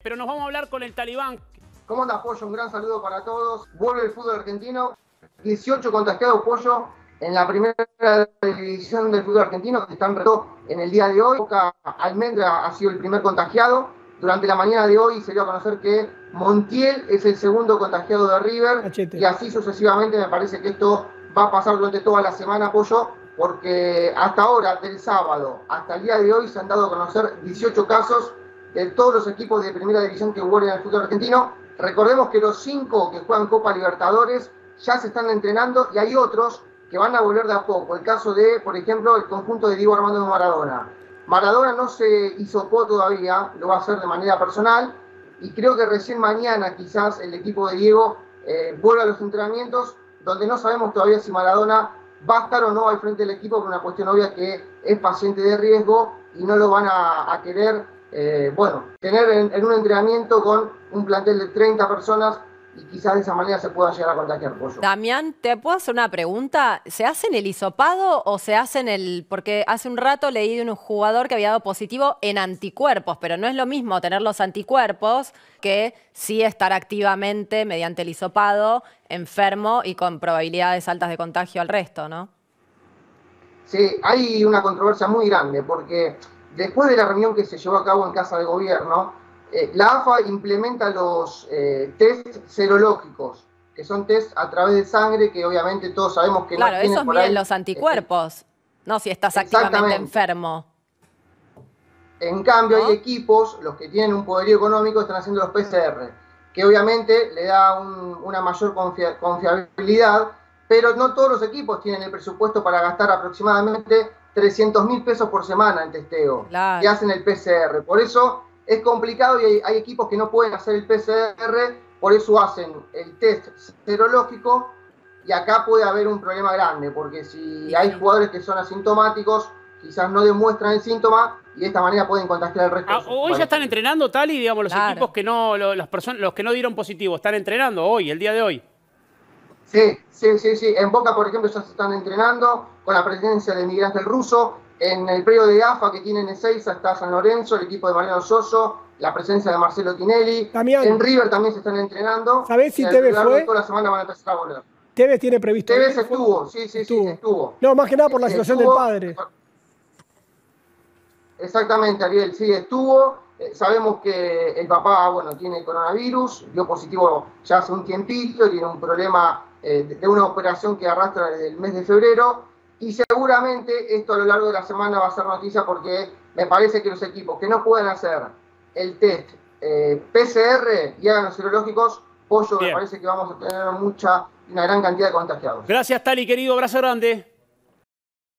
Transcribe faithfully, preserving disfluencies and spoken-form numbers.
Pero nos vamos a hablar con el Talibán. ¿Cómo andas, Pollo? Un gran saludo para todos. Vuelve el fútbol argentino. dieciocho contagiados, Pollo, en la primera división del fútbol argentino, que están en el día de hoy. Boca Almendra ha sido el primer contagiado. Durante la mañana de hoy se dio a conocer que Montiel es el segundo contagiado de River. Machete. Y así sucesivamente. Me parece que esto va a pasar durante toda la semana, Pollo, porque hasta ahora, del sábado hasta el día de hoy, se han dado a conocer dieciocho casos de todos los equipos de primera división que juegan en el fútbol argentino. Recordemos que los cinco que juegan Copa Libertadores ya se están entrenando y hay otros que van a volver de a poco. El caso de, por ejemplo, el conjunto de Diego Armando Maradona. Maradona no se hisopó todavía, lo va a hacer de manera personal y creo que recién mañana quizás el equipo de Diego eh, vuelva a los entrenamientos, donde no sabemos todavía si Maradona va a estar o no al frente del equipo por una cuestión obvia que es paciente de riesgo y no lo van a, a querer Eh, bueno, tener en, en un entrenamiento con un plantel de treinta personas y quizás de esa manera se pueda llegar a contagiar, Pollo. Damián, ¿te puedo hacer una pregunta? ¿Se hacen el hisopado o se hacen el...? Porque hace un rato leí de un jugador que había dado positivo en anticuerpos, pero no es lo mismo tener los anticuerpos que sí estar activamente, mediante el hisopado, enfermo y con probabilidades altas de contagio al resto, ¿no? Sí, hay una controversia muy grande porque después de la reunión que se llevó a cabo en Casa de Gobierno, eh, la A F A implementa los eh, test serológicos, que son test a través de sangre, que obviamente todos sabemos que claro, no tienen esos por miden ahí, los anticuerpos, eh, no si estás activamente enfermo. En cambio, ¿no? Hay equipos, los que tienen un poderío económico, están haciendo los P C R, que obviamente le da un, una mayor confia confiabilidad, pero no todos los equipos tienen el presupuesto para gastar aproximadamente trescientos mil pesos por semana en testeo, claro. que hacen el P C R. Por eso es complicado y hay, hay equipos que no pueden hacer el P C R, por eso hacen el test serológico y acá puede haber un problema grande, porque si sí. hay jugadores que son asintomáticos, quizás no demuestran el síntoma y de esta manera pueden contagiar el resto. Ah, hoy ya están entrenando, Tali, digamos, los claro. equipos que no, los, las personas, los que no dieron positivo, están entrenando hoy, el día de hoy. Sí, sí, sí, sí. En Boca, por ejemplo, ya se están entrenando con la presencia de Miguel Ángel Russo. En el predio de A F A que tienen en Ezeiza está San Lorenzo, el equipo de Mariano Soso, la presencia de Marcelo Tinelli. Damián, en River también se están entrenando. ¿Sabés si Tevez fue? Toda la semana van a empezar a volver. Tevez tiene previsto. Tevez estuvo, sí, sí, estuvo. sí, estuvo. No, más que nada por la situación estuvo, del padre. Exactamente, Ariel, sí, estuvo. Eh, sabemos que el papá, bueno, tiene coronavirus, dio positivo ya hace un tiempito, tiene un problema eh, de, de una operación que arrastra desde el mes de febrero. Y seguramente esto a lo largo de la semana va a ser noticia porque me parece que los equipos que no puedan hacer el test eh, P C R y hagan los serológicos, Pollo, Bien. me parece que vamos a tener mucha, una gran cantidad de contagiados. Gracias, Tali, querido. Abrazo grande.